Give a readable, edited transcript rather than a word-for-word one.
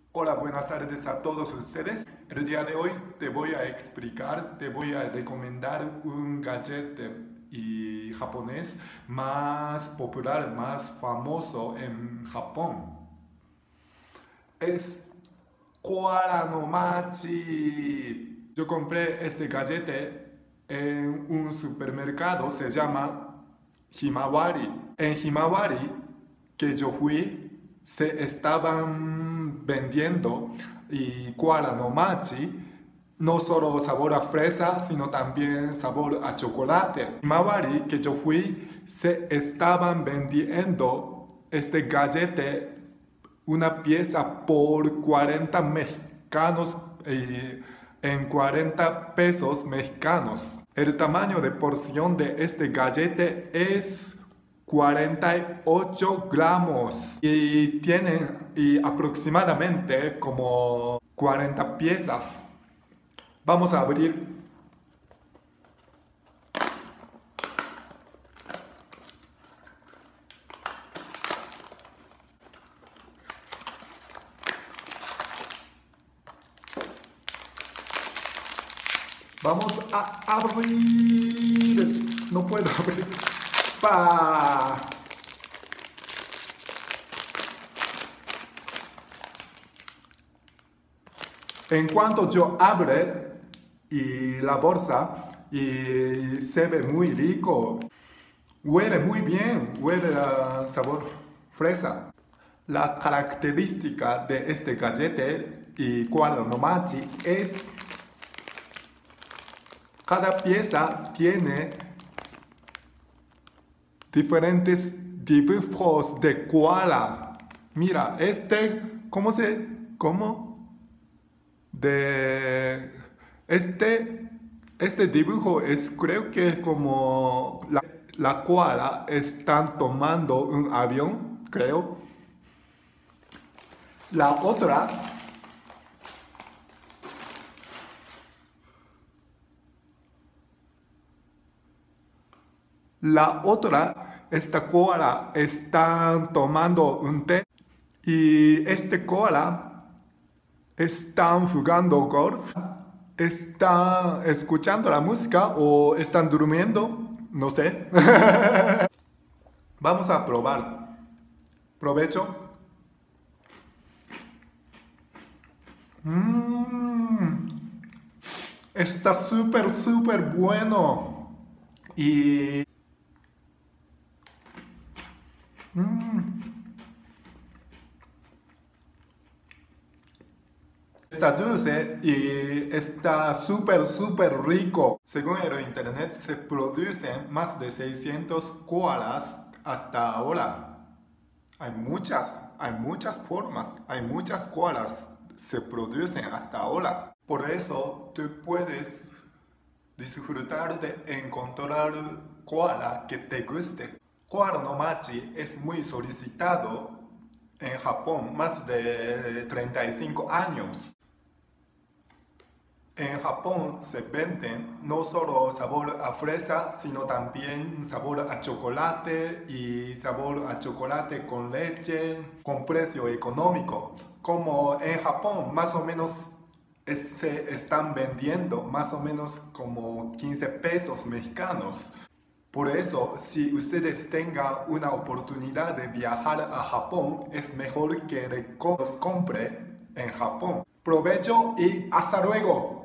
Hola, buenas tardes a todos ustedes. El día de hoy te voy a explicar, te voy a recomendar un gadget japonés más popular, más famoso en Japón. Es Koala no Machi. Yo compré este gadget en un supermercado, se llama Himawari. En Himawari, que yo fui, se estaban vendiendo y Koala no Machi, no solo sabor a fresa, sino también sabor a chocolate. Himawari, que yo fui, se estaban vendiendo este gallete una pieza por 40 mexicanos en 40 pesos mexicanos. El tamaño de porción de este gallete es 48 gramos y tiene aproximadamente como 40 piezas. Vamos a abrir. Vamos a abrir. No puedo abrir. ¡Pa! En cuanto yo abre y la bolsa y se ve muy rico, huele muy bien, huele a sabor fresa. La característica de este gallete y Koala no Machi es cada pieza tiene diferentes dibujos de koala. Mira, ¿cómo? Este dibujo es, creo que es como la koala están tomando un avión, creo. La otra esta koala están tomando un té y este koala están jugando golf, están escuchando la música o están durmiendo, no sé. Vamos a probar. Provecho. Está súper bueno. Y está dulce y está súper rico. Según el internet se producen más de 600 koalas hasta ahora. Hay muchas formas, hay muchas koalas se producen hasta ahora. Por eso tú puedes disfrutar de encontrar koala que te guste. Koala no Machi es muy solicitado en Japón, más de 35 años. En Japón se venden no solo sabor a fresa, sino también sabor a chocolate y sabor a chocolate con leche, con precio económico. Como en Japón más o menos se están vendiendo más o menos como 15 pesos mexicanos. Por eso, si ustedes tengan una oportunidad de viajar a Japón, es mejor que los compre en Japón. Provecho y hasta luego.